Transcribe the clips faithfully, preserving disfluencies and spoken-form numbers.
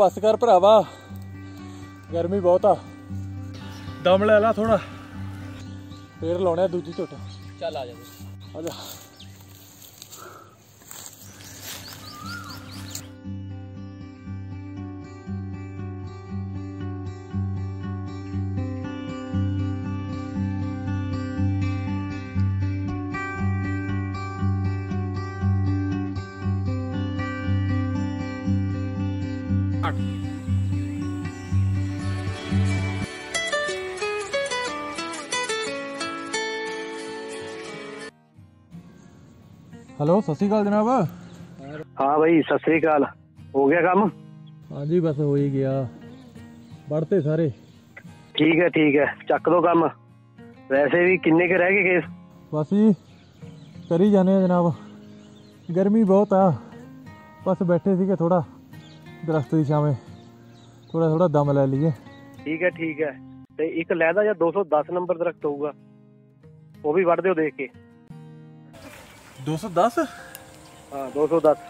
बस कर भरावा, गर्मी बहुत आ। दम ले ला थोड़ा, फिर लाने दूजी झुट। चल आ जा आ जा। हेलो सत श्री अकाल जनाब। हाँ भाई सत श्री अकाल। हो गया काम? हाँ जी बस हो ही गया, बढ़ते सारे। ठीक है ठीक है, चक दो काम। वैसे भी किन्ने के रह गए केस? बस जी कर ही जाने जनाब, गर्मी बहुत आ। बस बैठे थे थोड़ा दरख्त की छावें, थोड़ा थोड़ा दम ले लिए। ठीक है ठीक है, ते एक लैदा या दो सौ दस नंबर दरख्त होगा, वो भी वढ़ दो देख के। दो सौ दस? हाँ दो सौ दस।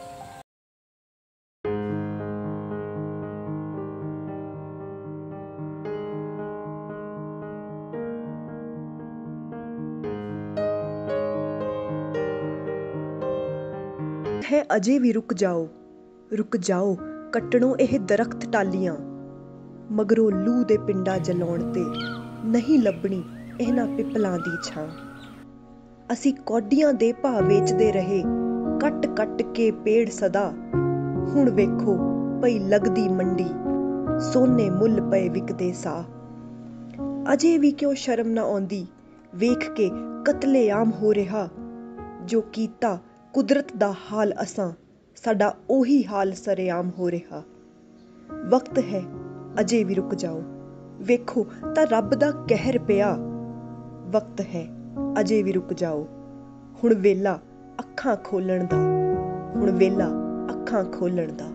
है अजे भी रुक जाओ, रुक जाओ कट्टणों ਇਹ ਦਰਖਤ ਟਾਲੀਆਂ, ਮਗਰੋਂ ਲੂ ਦੇ ਪਿੰਡਾ ਜਲਾਉਣ ਤੇ ਨਹੀਂ ਲੱਭਣੀ ਇਹਨਾਂ ਪਿੱਪਲਾਂ ਦੀ ਛਾਂ। ਅਸੀਂ ਕੌਡੀਆਂ ਦੇ ਭਾਅ ਵੇਚਦੇ ਰਹੇ, ਕੱਟ ਕੱਟ ਕੇ ਪੇੜ ਸਦਾ, ਹੁਣ ਵੇਖੋ ਪਈ ਲੱਗਦੀ ਮੰਡੀ, ਸੋਨੇ ਮੁੱਲ ਪਏ ਵਿਕਦੇ ਸਾਹ। ਅਜੇ ਵੀ ਕਿਉਂ ਸ਼ਰਮ ਨਾ ਆਉਂਦੀ ਵੇਖ ਕੇ ਕਤਲੇਆਮ ਹੋ ਰਿਹਾ, ਜੋ ਕੀਤਾ ਕੁਦਰਤ ਦਾ ਹਾਲ ਅਸਾਂ, ਸਾਡਾ ਉਹੀ ਹਾਲ ਸਰੇਆਮ ਹੋ ਰਿਹਾ। ਵਕਤ ਹੈ ਅਜੇ ਵੀ ਰੁਕ ਜਾਓ, ਵੇਖੋ ਤਾਂ ਰੱਬ ਦਾ ਕਹਿਰ ਪਿਆ। ਵਕਤ ਹੈ ਅਜੇ ਵੀ ਰੁਕ ਜਾਓ, ਹੁਣ ਵੇਲਾ ਅੱਖਾਂ ਖੋਲਣ ਦਾ, ਹੁਣ ਵੇਲਾ ਅੱਖਾਂ ਖੋਲਣ ਦਾ।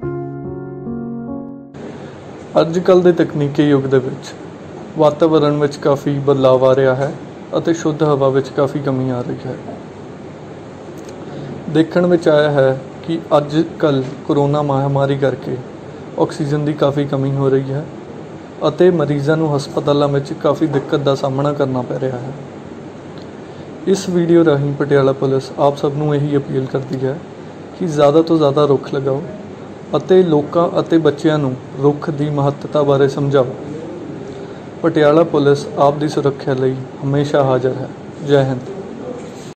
ਅੱਜ ਕੱਲ੍ਹ ਦੇ ਤਕਨੀਕੀ ਯੁੱਗ ਦੇ ਵਿੱਚ ਵਾਤਾਵਰਣ ਵਿੱਚ ਕਾਫੀ ਬਦਲਾਅ ਆ ਰਿਹਾ ਹੈ ਅਤੇ ਸ਼ੁੱਧ ਹਵਾ ਵਿੱਚ ਕਾਫੀ ਕਮੀ ਆ ਰਹੀ ਹੈ। ਦੇਖਣ ਵਿੱਚ ਆਇਆ ਹੈ ਕਿ ਅੱਜ ਕੱਲ੍ਹ ਕਰੋਨਾ ਮਹਾਮਾਰੀ ਕਰਕੇ ਆਕਸੀਜਨ ਦੀ ਕਾਫੀ ਕਮੀ ਹੋ ਰਹੀ ਹੈ ਅਤੇ ਮਰੀਜ਼ਾਂ ਨੂੰ ਹਸਪਤਾਲਾਂ ਵਿੱਚ ਕਾਫੀ ਦਿੱਕਤ ਦਾ ਸਾਹਮਣਾ ਕਰਨਾ ਪੈ ਰਿਹਾ ਹੈ। ਇਸ ਵੀਡੀਓ ਰਾਹੀਂ ਪਟਿਆਲਾ ਪੁਲਿਸ ਆਪ ਸਭ ਨੂੰ ਇਹੀ ਅਪੀਲ ਕਰਦੀ ਹੈ ਕਿ ਜ਼ਿਆਦਾ ਤੋਂ ਜ਼ਿਆਦਾ ਰੁੱਖ ਲਗਾਓ ਅਤੇ ਲੋਕਾਂ ਅਤੇ ਬੱਚਿਆਂ ਨੂੰ ਰੁੱਖ ਦੀ ਮਹੱਤਤਾ ਬਾਰੇ ਸਮਝਾਓ। ਪਟਿਆਲਾ ਪੁਲਿਸ ਆਪ ਦੀ ਸੁਰੱਖਿਆ ਲਈ ਹਮੇਸ਼ਾ ਹਾਜ਼ਰ ਹੈ। ਜੈ ਹਿੰਦ।